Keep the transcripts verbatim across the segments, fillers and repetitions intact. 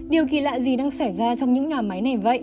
Điều kỳ lạ gì đang xảy ra trong những nhà máy này vậy?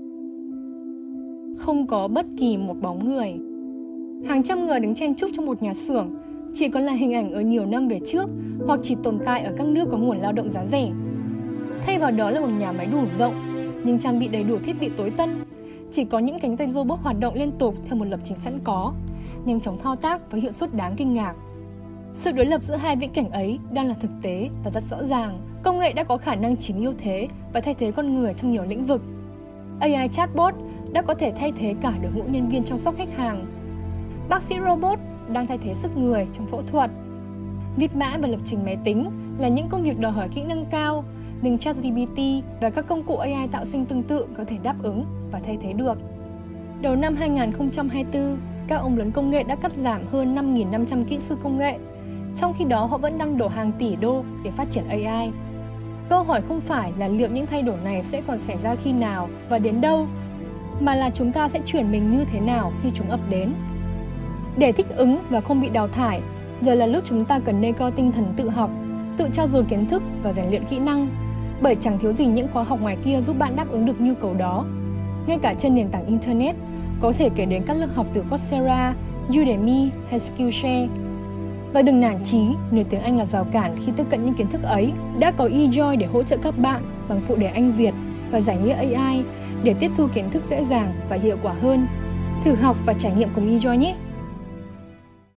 Không có bất kỳ một bóng người. Hàng trăm người đứng chen chúc trong một nhà xưởng chỉ còn là hình ảnh ở nhiều năm về trước hoặc chỉ tồn tại ở các nước có nguồn lao động giá rẻ. Thay vào đó là một nhà máy đủ rộng nhưng trang bị đầy đủ thiết bị tối tân. Chỉ có những cánh tay robot hoạt động liên tục theo một lập trình sẵn có, nhanh chóng thao tác với hiệu suất đáng kinh ngạc. Sự đối lập giữa hai viễn cảnh ấy đang là thực tế và rất rõ ràng. Công nghệ đã có khả năng chiếm ưu thế và thay thế con người trong nhiều lĩnh vực. a i chatbot đã có thể thay thế cả đội ngũ nhân viên chăm sóc khách hàng. Bác sĩ robot đang thay thế sức người trong phẫu thuật. Viết mã và lập trình máy tính là những công việc đòi hỏi kỹ năng cao, nhưng ChatGPT và các công cụ a i tạo sinh tương tự có thể đáp ứng và thay thế được. Đầu năm hai nghìn không trăm hai mươi tư, các ông lớn công nghệ đã cắt giảm hơn năm nghìn năm trăm kỹ sư công nghệ, trong khi đó họ vẫn đang đổ hàng tỷ đô để phát triển a i. Câu hỏi không phải là liệu những thay đổi này sẽ còn xảy ra khi nào và đến đâu, mà là chúng ta sẽ chuyển mình như thế nào khi chúng ập đến. Để thích ứng và không bị đào thải, giờ là lúc chúng ta cần nêu cao tinh thần tự học, tự trau dồi kiến thức và rèn luyện kỹ năng, bởi chẳng thiếu gì những khóa học ngoài kia giúp bạn đáp ứng được nhu cầu đó. Ngay cả trên nền tảng Internet, có thể kể đến các lớp học từ Coursera, Udemy hay Skillshare. Và đừng nản chí nếu tiếng Anh là rào cản khi tiếp cận những kiến thức ấy. Đã có eJoy để hỗ trợ các bạn bằng phụ đề Anh Việt và giải nghĩa a i để tiếp thu kiến thức dễ dàng và hiệu quả hơn. Thử học và trải nghiệm cùng eJoy nhé!